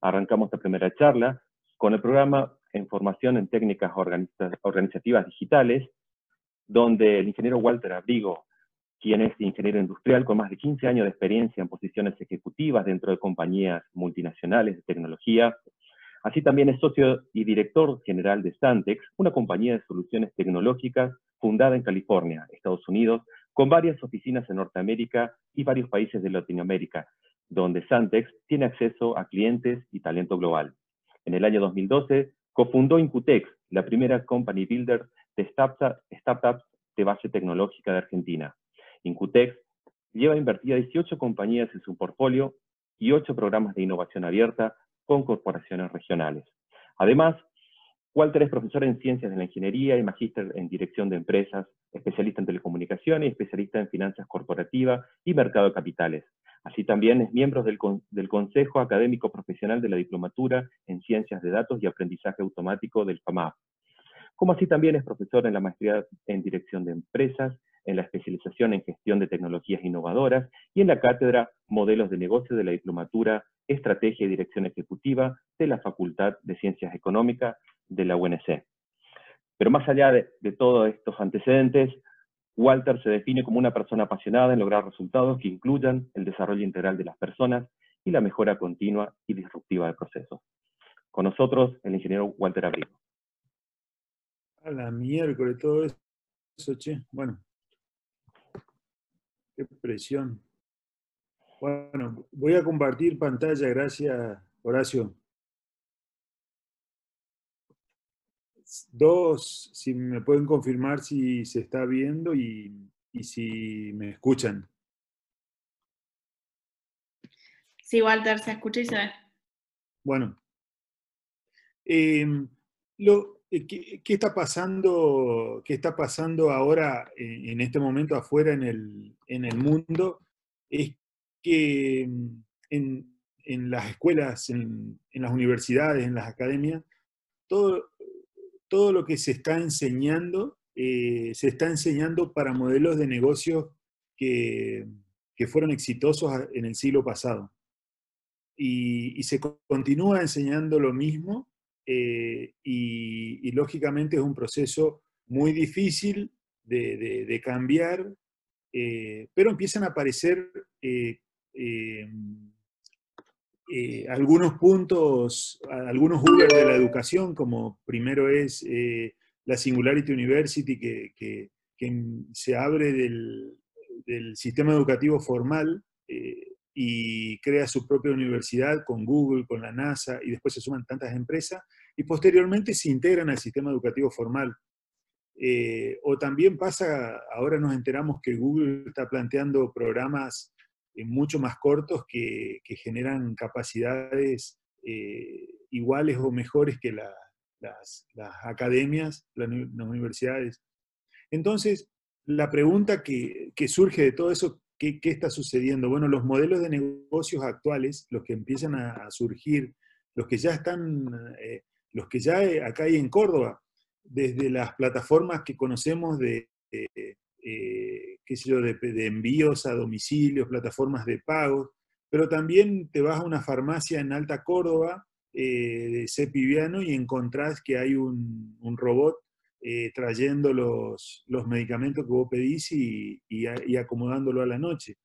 Arrancamos esta primera charla con el programa en formación en técnicas organizativas digitales, donde el ingeniero Walter Abrigo, quien es ingeniero industrial con más de 15 años de experiencia en posiciones ejecutivas dentro de compañías multinacionales de tecnología, así también es socio y director general de Santex, una compañía de soluciones tecnológicas fundada en California, Estados Unidos, con varias oficinas en Norteamérica y varios países de Latinoamérica, donde Santex tiene acceso a clientes y talento global. En el año 2012, cofundó Incutex, la primera company builder de startups de base tecnológica de Argentina. Incutex lleva invertida 18 compañías en su portfolio y 8 programas de innovación abierta con corporaciones regionales. Además, Walter es profesor en Ciencias de la Ingeniería y magíster en Dirección de Empresas, especialista en telecomunicaciones y especialista en finanzas corporativas y mercado de capitales. Así también es miembro del Consejo Académico Profesional de la Diplomatura en Ciencias de Datos y Aprendizaje Automático del FAMAP. Como así también es profesor en la maestría en Dirección de Empresas, en la especialización en Gestión de Tecnologías Innovadoras y en la cátedra Modelos de Negocio de la Diplomatura Estrategia y Dirección Ejecutiva de la Facultad de Ciencias Económicas de la UNC. Pero más allá de todos estos antecedentes, Walter se define como una persona apasionada en lograr resultados que incluyan el desarrollo integral de las personas y la mejora continua y disruptiva de procesos. Con nosotros, el ingeniero Walter Abrigo. A la miércoles, todo eso, che. Bueno, qué presión. Bueno, voy a compartir pantalla, gracias, Horacio. 2, si me pueden confirmar si se está viendo y si me escuchan. Sí, Walter, se escucha y se ve. Bueno, ¿qué está pasando ahora en este momento afuera en el mundo? Es que en las escuelas, en las universidades, en las academias, todo lo que se está enseñando para modelos de negocios que fueron exitosos en el siglo pasado. Y se continúa enseñando lo mismo, y lógicamente es un proceso muy difícil de cambiar, pero empiezan a aparecer algunos puntos, algunos Uber de la educación, como primero es la Singularity University, que se abre del sistema educativo formal y crea su propia universidad con Google, con la NASA, y después se suman tantas empresas, y posteriormente se integran al sistema educativo formal. O también pasa, ahora nos enteramos que Google está planteando programas mucho más cortos que generan capacidades iguales o mejores que las academias, las universidades. Entonces, la pregunta que surge de todo eso, ¿qué está sucediendo? Bueno, los modelos de negocios actuales, los que empiezan a surgir, los que ya están, acá hay en Córdoba, desde las plataformas que conocemos de envíos a domicilios, plataformas de pagos, pero también te vas a una farmacia en Alta Córdoba, de Cepiviano, y encontrás que hay un robot trayendo los medicamentos que vos pedís y acomodándolo a la noche.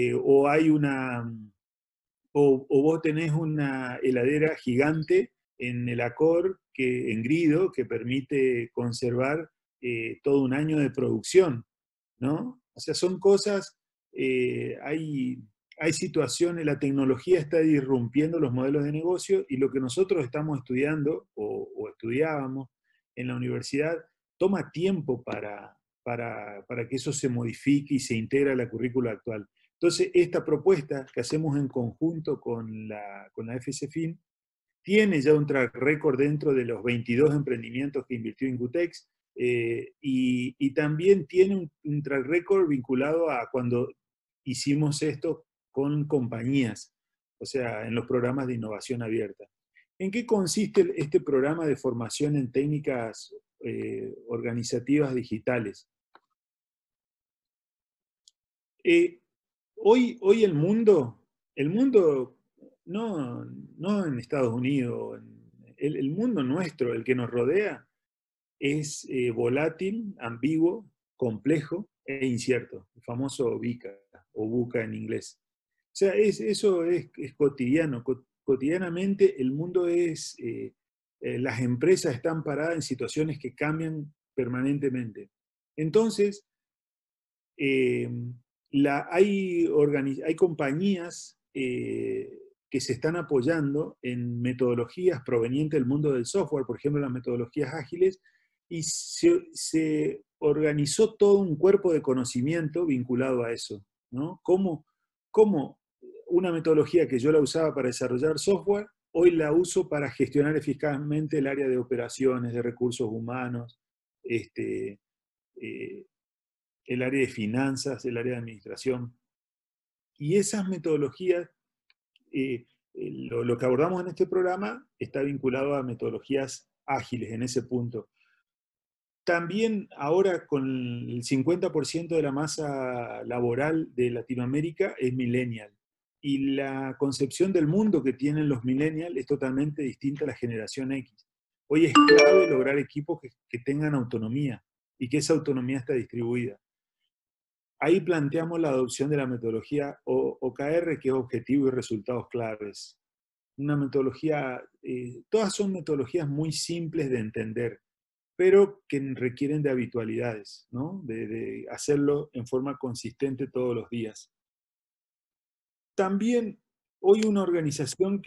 O vos tenés una heladera gigante en el Acor, en Grido, que permite conservar todo un año de producción, ¿no? O sea, son cosas, hay situaciones, la tecnología está disrumpiendo los modelos de negocio, y lo que nosotros estamos estudiando o estudiábamos en la universidad toma tiempo para que eso se modifique y se integre a la currícula actual. Entonces, esta propuesta que hacemos en conjunto con la FCFIN tiene ya un track record dentro de los 22 emprendimientos que invirtió Incutex, y también tiene un track record vinculado a cuando hicimos esto con compañías, o sea, en los programas de innovación abierta. ¿En qué consiste este programa de formación en técnicas organizativas digitales? Hoy el mundo no en Estados Unidos, el mundo nuestro, el que nos rodea, es volátil, ambiguo, complejo e incierto, el famoso VICA o VUCA en inglés. O sea, eso es cotidiano. Cotidianamente el mundo las empresas están paradas en situaciones que cambian permanentemente. Entonces, hay compañías que se están apoyando en metodologías provenientes del mundo del software, por ejemplo, las metodologías ágiles, y se organizó todo un cuerpo de conocimiento vinculado a eso, ¿no? Cómo una metodología que yo la usaba para desarrollar software, hoy la uso para gestionar eficazmente el área de operaciones, de recursos humanos, el área de finanzas, el área de administración. Y esas metodologías, lo que abordamos en este programa está vinculado a metodologías ágiles en ese punto. También ahora con el 50% de la masa laboral de Latinoamérica es millennial. Y la concepción del mundo que tienen los millennials es totalmente distinta a la generación X. Hoy es clave lograr equipos que tengan autonomía y que esa autonomía está distribuida. Ahí planteamos la adopción de la metodología OKR, que es objetivo y resultados claves. Una metodología, todas son metodologías muy simples de entender, pero que requieren de habitualidades, ¿no? De hacerlo en forma consistente todos los días. También hoy una organización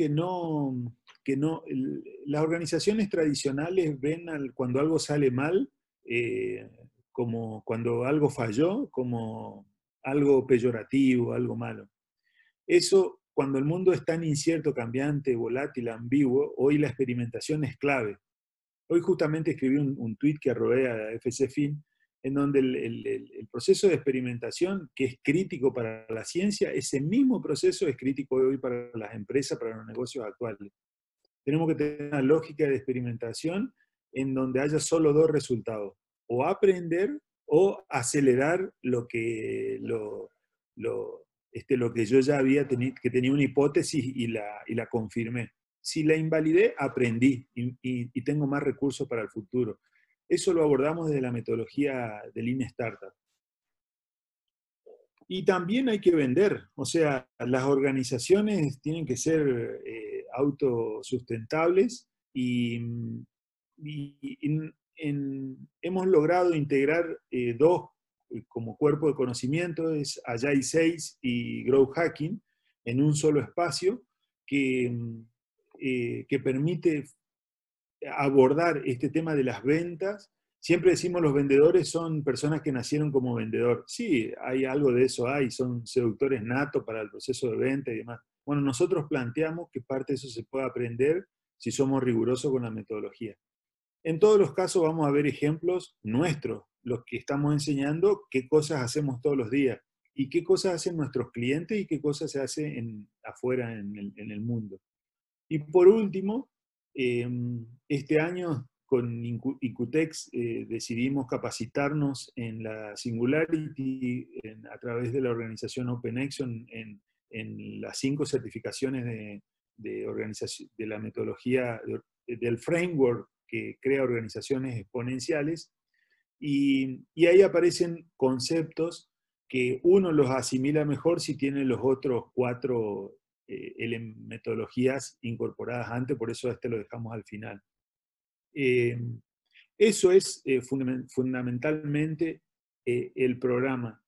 las organizaciones tradicionales ven cuando algo sale mal, como cuando algo falló, como algo peyorativo, algo malo. Eso, cuando el mundo es tan incierto, cambiante, volátil, ambiguo, hoy la experimentación es clave. Hoy justamente escribí un tuit que arrobé a FCFIN, en donde el proceso de experimentación, que es crítico para la ciencia, ese mismo proceso es crítico hoy para las empresas, para los negocios actuales. Tenemos que tener una lógica de experimentación en donde haya solo dos resultados, o aprender o acelerar lo que yo ya había tenido, que tenía una hipótesis y la confirmé. Si la invalidé, aprendí y tengo más recursos para el futuro. Eso lo abordamos desde la metodología de Lean Startup. Y también hay que vender, o sea, las organizaciones tienen que ser autosustentables hemos logrado integrar dos como cuerpo de conocimiento, es Agile 6 y Growth Hacking, en un solo espacio que permite abordar este tema de las ventas. Siempre decimos los vendedores son personas que nacieron como vendedor. Sí, hay algo de eso, son seductores natos para el proceso de venta y demás. Bueno, nosotros planteamos que parte de eso se puede aprender si somos rigurosos con la metodología. En todos los casos vamos a ver ejemplos nuestros, los que estamos enseñando, qué cosas hacemos todos los días y qué cosas hacen nuestros clientes y qué cosas se hacen afuera en el mundo. Y por último, este año con INCUTEX decidimos capacitarnos en la Singularity a través de la organización OpenAction en las 5 certificaciones de la metodología del framework que crea organizaciones exponenciales, y ahí aparecen conceptos que uno los asimila mejor si tiene los otros 4 metodologías incorporadas antes, por eso lo dejamos al final. Eso es fundamentalmente el programa.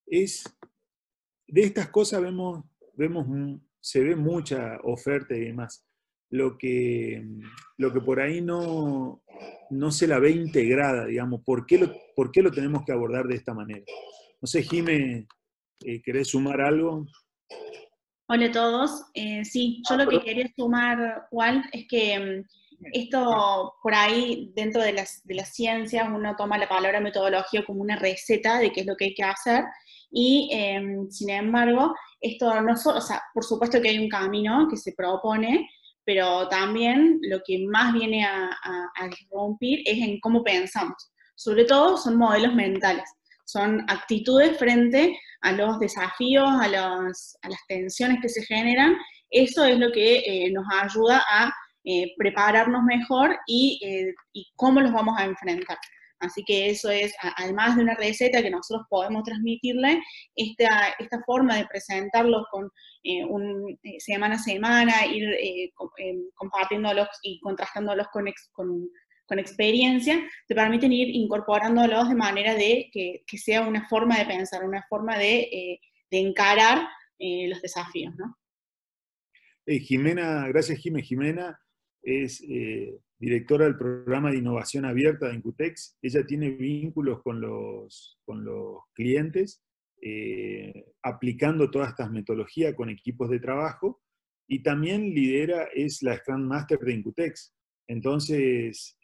De estas cosas se ve mucha oferta y demás. Lo que por ahí no se la ve integrada, digamos. ¿Por qué lo tenemos que abordar de esta manera? No sé, Jime, ¿querés sumar algo? Hola a todos. Sí, yo lo que quería sumar, Juan, es que esto por ahí dentro de las ciencias uno toma la palabra metodología como una receta de qué es lo que hay que hacer y sin embargo esto no solo, o sea, por supuesto que hay un camino que se propone, pero también lo que más viene a irrumpir es en cómo pensamos. Sobre todo son modelos mentales, son actitudes frente a los desafíos, a las tensiones que se generan eso es lo que nos ayuda a prepararnos mejor y cómo los vamos a enfrentar. Así que eso es, además de una receta que nosotros podemos transmitirle, esta forma de presentarlos con semana a semana, ir compartiéndolos y contrastándolos con experiencia, te permiten ir incorporándolos de manera de que sea una forma de pensar, una forma de encarar los desafíos, ¿no? Jimena, gracias Jimena es directora del programa de innovación abierta de Incutex. Ella tiene vínculos con los clientes, aplicando todas estas metodologías con equipos de trabajo, y también es la Scrum Master de Incutex. Entonces,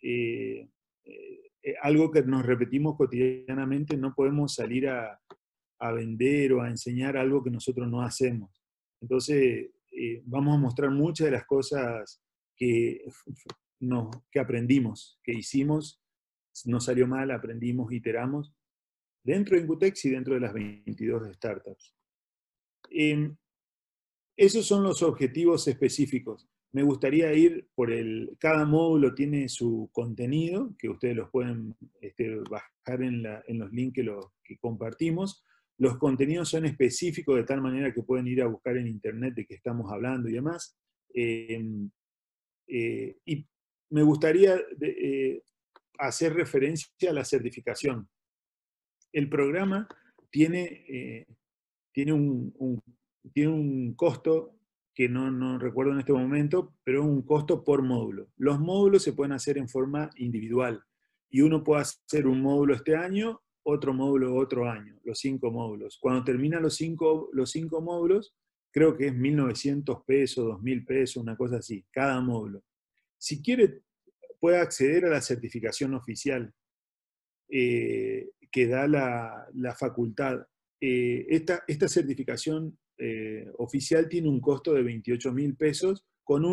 algo que nos repetimos cotidianamente, no podemos salir a vender o a enseñar algo que nosotros no hacemos. Entonces, vamos a mostrar muchas de las cosas que aprendimos, que hicimos, nos salió mal, aprendimos, iteramos, dentro de Incutex y dentro de las 22 startups. Esos son los objetivos específicos. Me gustaría ir por cada módulo tiene su contenido, que ustedes los pueden bajar en los links que compartimos. Los contenidos son específicos de tal manera que pueden ir a buscar en internet de qué estamos hablando y demás. Y me gustaría hacer referencia a la certificación. El programa tiene un costo que no recuerdo en este momento, pero es un costo por módulo. Los módulos se pueden hacer en forma individual, y uno puede hacer un módulo este año, otro módulo otro año, los 5 módulos. Cuando terminan los cinco módulos, creo que es 1.900 pesos, 2.000 pesos, una cosa así, cada módulo. Si quiere, puede acceder a la certificación oficial que da la facultad. Esta certificación oficial tiene un costo de 28.000 pesos con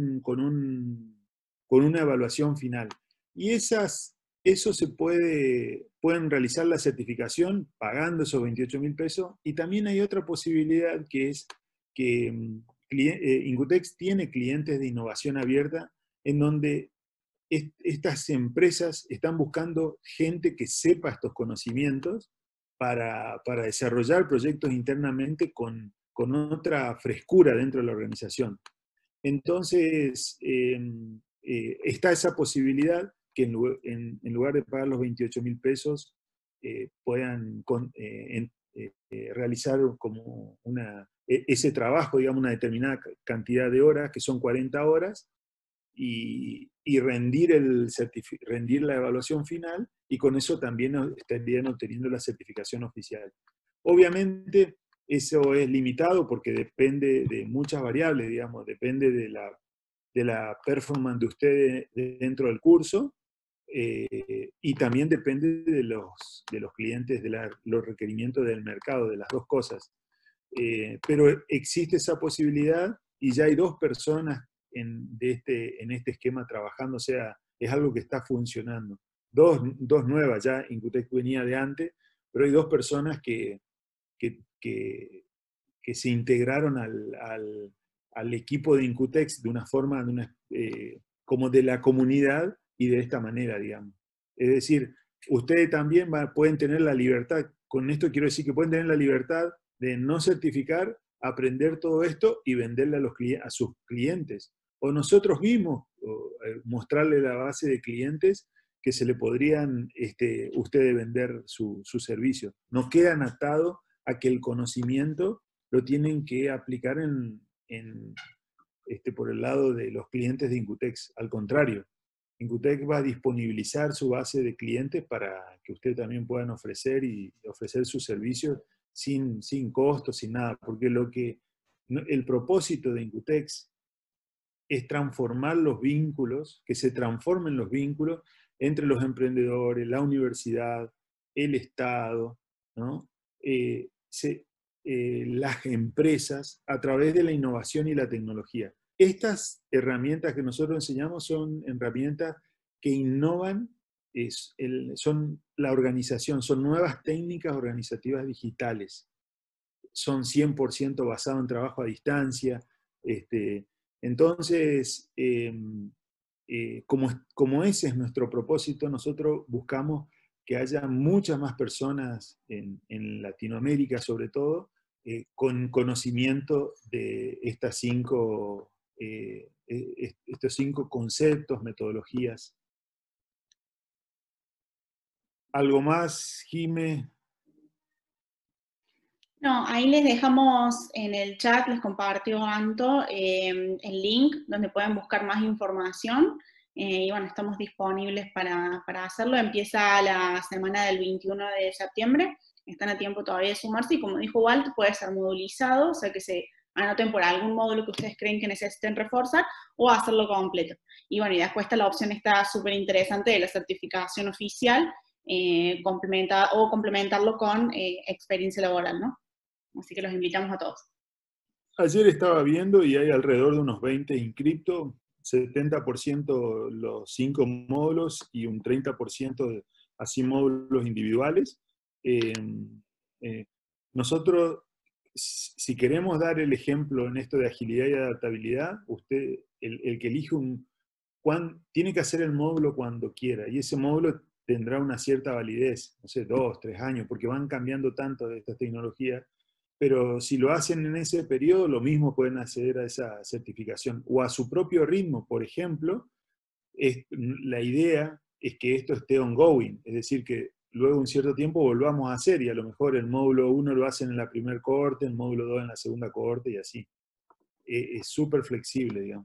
una evaluación final. Y eso pueden realizar la certificación pagando esos 28.000 pesos. Y también hay otra posibilidad, que es que Incutex tiene clientes de innovación abierta en donde estas empresas están buscando gente que sepa estos conocimientos para desarrollar proyectos internamente con otra frescura dentro de la organización. Entonces, está esa posibilidad que en lugar de pagar los 28.000 pesos, puedan realizar como ese trabajo, digamos, una determinada cantidad de horas, que son 40 horas, y rendir la evaluación final, y con eso también estarían obteniendo la certificación oficial. Obviamente, eso es limitado porque depende de muchas variables, digamos, depende de la performance de ustedes dentro del curso, y también depende de los clientes, de los requerimientos del mercado, de las dos cosas. Pero existe esa posibilidad, y ya hay 2 personas en este esquema trabajando, o sea, es algo que está funcionando. Dos nuevas, ya Incutex venía de antes, pero hay 2 personas que se integraron al equipo de Incutex de una forma, como de la comunidad, y de esta manera, digamos. Es decir, ustedes también pueden tener la libertad, con esto quiero decir que pueden tener la libertad de no certificar, aprender todo esto y venderle a sus clientes. O nosotros mismos mostrarle la base de clientes que se le podrían ustedes vender su servicio. No quedan atados a que el conocimiento lo tienen que aplicar por el lado de los clientes de Incutex. Al contrario, Incutex va a disponibilizar su base de clientes para que ustedes también puedan ofrecer sus servicios sin costo, sin nada, porque el propósito de Incutex es transformar los vínculos, que se transformen los vínculos entre los emprendedores, la universidad, el Estado, ¿no? Las empresas, a través de la innovación y la tecnología. Estas herramientas que nosotros enseñamos son herramientas que innovan, son la organización, son nuevas técnicas organizativas digitales. Son 100% basadas en trabajo a distancia, Entonces, como ese es nuestro propósito, nosotros buscamos que haya muchas más personas en Latinoamérica, sobre todo, con conocimiento de estos 5 conceptos, metodologías. ¿Algo más, Jime? No, ahí les dejamos en el chat, les compartió Anto el link donde pueden buscar más información. Y bueno, estamos disponibles para hacerlo. Empieza la semana del 21 de septiembre. Están a tiempo todavía de sumarse y como dijo Walt, puede ser modulizado, o sea que se anoten por algún módulo que ustedes creen que necesiten reforzar o hacerlo completo. Y bueno, y después está la opción está súper interesante de la certificación oficial, complementarlo con experiencia laboral, ¿no? Así que los invitamos a todos. Ayer estaba viendo y hay alrededor de unos 20 inscriptos, 70% los 5 módulos y un 30% así módulos individuales. Nosotros, si queremos dar el ejemplo en esto de agilidad y adaptabilidad, usted, el que elige tiene que hacer el módulo cuando quiera, y ese módulo tendrá una cierta validez, no sé, 2, 3 años, porque van cambiando tanto de estas tecnologías. Pero si lo hacen en ese periodo, lo mismo pueden acceder a esa certificación. O a su propio ritmo, por ejemplo, la idea es que esto esté ongoing, es decir, que luego un cierto tiempo volvamos a hacer, y a lo mejor el módulo 1 lo hacen en la primera cohorte, el módulo 2 en la segunda cohorte, y así. Es súper flexible, digamos.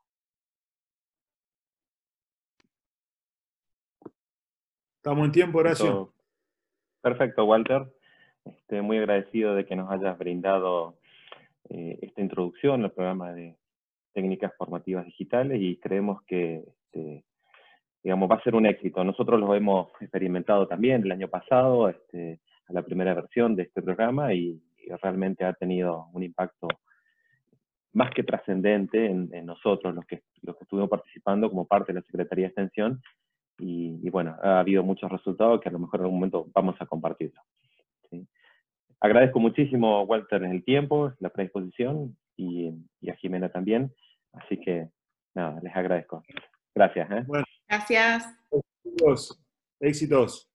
¿Estamos en tiempo, Horacio? Perfecto, Walter. Muy agradecido de que nos hayas brindado esta introducción al programa de técnicas formativas digitales y creemos que digamos, va a ser un éxito. Nosotros lo hemos experimentado también el año pasado, a la primera versión de este programa y realmente ha tenido un impacto más que trascendente en nosotros, los que estuvimos participando como parte de la Secretaría de Extensión y bueno, ha habido muchos resultados que a lo mejor en algún momento vamos a compartirlo. ¿Sí? Agradezco muchísimo, Walter, el tiempo, la predisposición y a Jimena también. Así que, nada, les agradezco. Gracias. Bueno, gracias. Éxitos.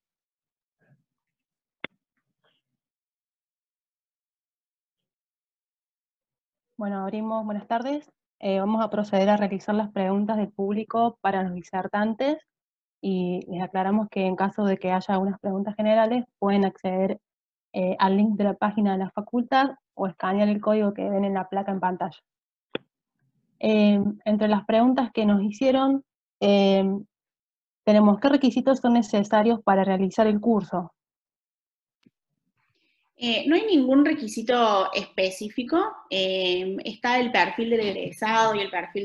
Bueno, abrimos, buenas tardes. Vamos a proceder a realizar las preguntas del público para los disertantes y les aclaramos que en caso de que haya algunas preguntas generales pueden acceder al link de la página de la facultad o escanear el código que ven en la placa en pantalla. Entre las preguntas que nos hicieron, tenemos ¿qué requisitos son necesarios para realizar el curso? No hay ningún requisito específico, está el perfil del egresado y el perfil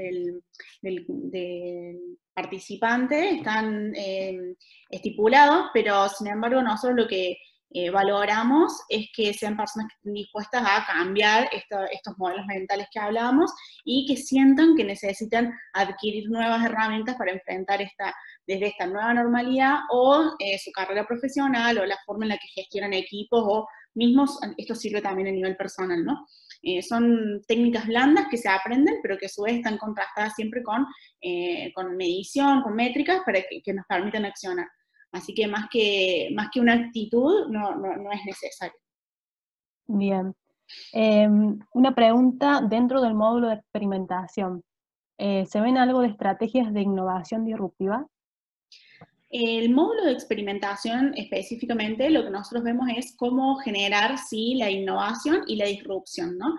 del participante, están estipulados, pero sin embargo nosotros lo que valoramos es que sean personas que estén dispuestas a cambiar estos modelos mentales que hablábamos y que sientan que necesitan adquirir nuevas herramientas para enfrentar desde esta nueva normalidad o su carrera profesional o la forma en la que gestionan equipos o mismos, esto sirve también a nivel personal, ¿no? Son técnicas blandas que se aprenden, pero que a su vez están contrastadas siempre con medición, con métricas para que nos permitan accionar. Así que más que una actitud no es necesario. Bien. Una pregunta dentro del módulo de experimentación. ¿Se ven algo de estrategias de innovación disruptiva? El módulo de experimentación específicamente lo que nosotros vemos es cómo generar, sí, la innovación y la disrupción, ¿no?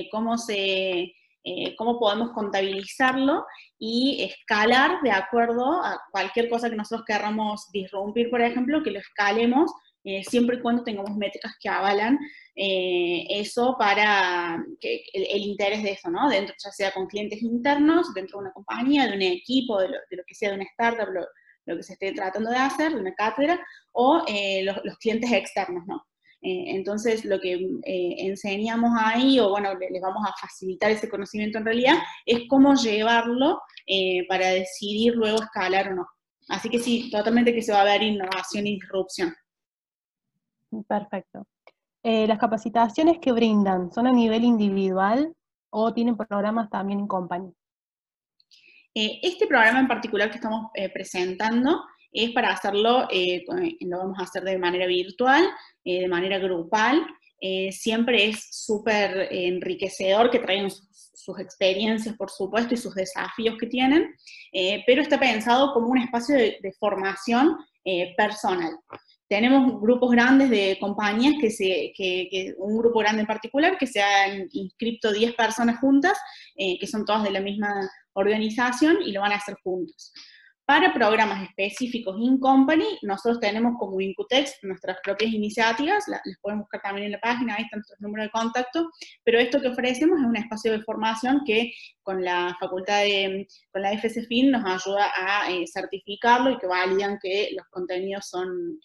Cómo podemos contabilizarlo y escalar de acuerdo a cualquier cosa que nosotros querramos disrumpir, por ejemplo, que lo escalemos siempre y cuando tengamos métricas que avalan eso para el interés de eso, ¿no? Dentro, ya sea con clientes internos, dentro de una compañía, de un equipo, de lo que sea, de una startup, lo que se esté tratando de hacer, de una cátedra, o los clientes externos, ¿no? Entonces, lo que enseñamos ahí, o bueno, les vamos a facilitar ese conocimiento en realidad, es cómo llevarlo para decidir luego escalar o no. Así que sí, totalmente que se va a ver innovación y disrupción. Perfecto. ¿Las capacitaciones que brindan son a nivel individual ¿O tienen programas también en company? Este programa en particular que estamos presentando es para hacerlo, lo vamos a hacer de manera virtual, de manera grupal. Siempre es súper enriquecedor, que traigan sus experiencias, por supuesto, y sus desafíos que tienen, pero está pensado como un espacio de formación personal. Tenemos grupos grandes de compañías, un grupo grande en particular, que se han inscrito 10 personas juntas, que son todas de la misma organización, y lo van a hacer juntos. Para programas específicos in company, nosotros tenemos como Incutex nuestras propias iniciativas, las pueden buscar también en la página, ahí están nuestros números de contacto, pero esto que ofrecemos es un espacio de formación que con la con la FCFIN nos ayuda a certificarlo y que validan que los contenidos son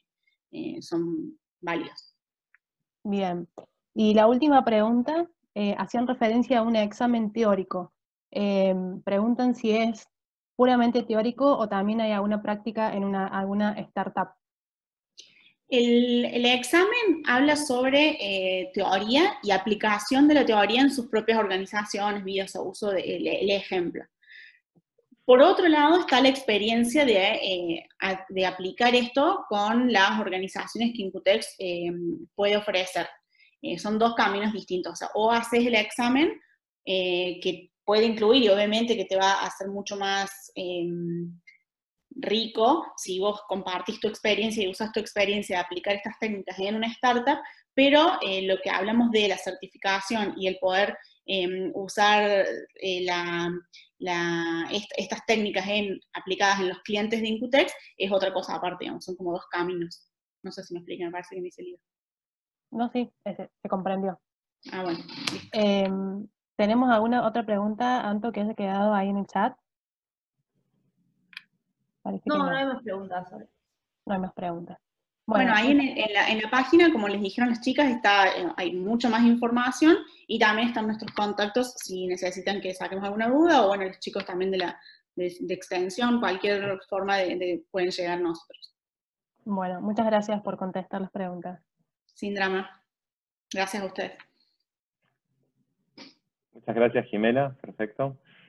válidos. Bien. Y la última pregunta, hacían referencia a un examen teórico. Preguntan si es puramente teórico o también hay alguna práctica en alguna startup. El examen habla sobre teoría y aplicación de la teoría en sus propias organizaciones, vidas a uso del ejemplo. Por otro lado está la experiencia de aplicar esto con las organizaciones que Incutex puede ofrecer. Son dos caminos distintos. O sea, o haces el examen, que puede incluir, y obviamente que te va a hacer mucho más rico si vos compartís tu experiencia y usas tu experiencia de aplicar estas técnicas en una startup, pero lo que hablamos de la certificación y el poder usar estas técnicas aplicadas en los clientes de Incutex es otra cosa aparte, digamos, son como dos caminos. No sé si me explico, me parece que me hice lío. No, sí, se comprendió. Ah, bueno. ¿Tenemos alguna otra pregunta, Anto, que haya quedado ahí en el chat? Parece que No hay más preguntas. No hay más preguntas. Bueno, ahí en la página, como les dijeron las chicas, hay mucha más información y también están nuestros contactos si necesitan que saquemos alguna duda, o bueno, los chicos también de extensión, cualquier forma pueden llegar a nosotros. Bueno, muchas gracias por contestar las preguntas. Sin drama. Gracias a ustedes. Muchas gracias, Jimena. Perfecto.